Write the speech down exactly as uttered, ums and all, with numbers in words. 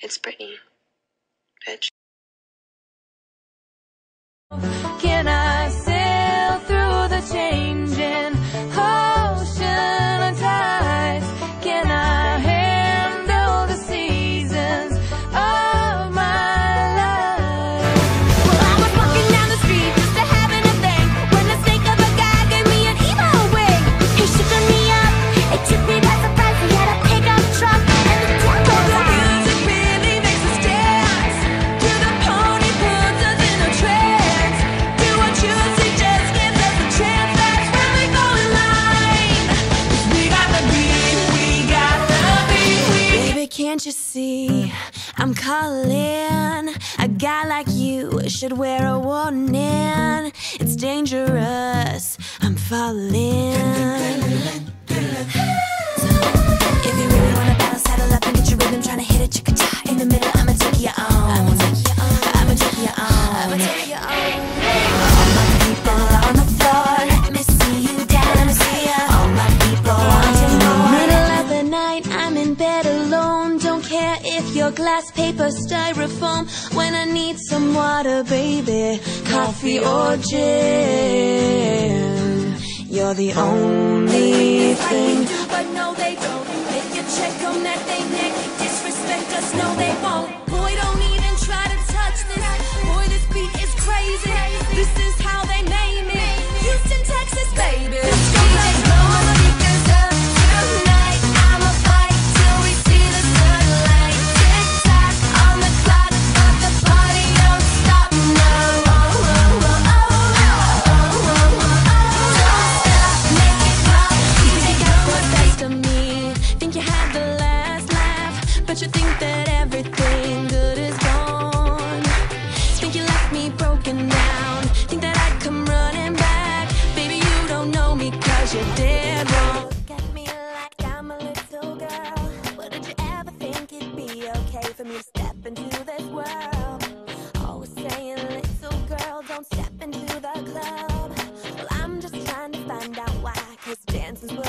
It's Brittany, bitch. Can I sail through the changing ocean of tides? Can I handle the seasons of my life? Well, I was walking down the street just to having a thing when the snake of a guy gave me an emo wing. He shook me up, it took me by surprise. He had a pickup truck and the devil the music really makes us dance. To the pony puts us in a trance. Do what you suggest gives us a chance. That's when we go in line. 'Cause we got the beat, we got the beat. Baby, can't you see I'm calling? A guy like you should wear a warning. It's dangerous, I'm falling. If you really wanna battle, saddle up and get your rhythm. Tryna hit a chicka-cha in the middle. I'ma take you on. I'ma take you on. I'ma take you on. I'ma take you on. All my people on the floor, let me see you down. Let me see ya. All my people wanting more. Middle of the night, I'm in bed alone. Don't care if you're glass, paper, styrofoam. When I need some water, baby, coffee or gin, you're the only thing. But no, they don't. If you check them that they neck, disrespect us, no, they won't. Boy, don't even try to touch this. Boy, this beat is crazy. This is how they name it. Houston, Texas, baby. Let's go, let's go. Speakers up tonight. I'ma fight till we see the sunlight. Tick tock on the clock, but the party don't stop. No, oh, oh, oh, oh, oh, oh, oh, oh. Don't stop, make it pop. You take out what's best of me. Think you had the last laugh, but you think that everything good is gone. Think you left me broken down. Think that I'd come running back. Baby, you don't know me 'cause you're dead wrong. Look at me like I'm a little girl. Well, did you ever think it'd be okay for me to step into this world? Always saying, little girl, don't step into the club. Well, I'm just trying to find out why, 'cause dancing's what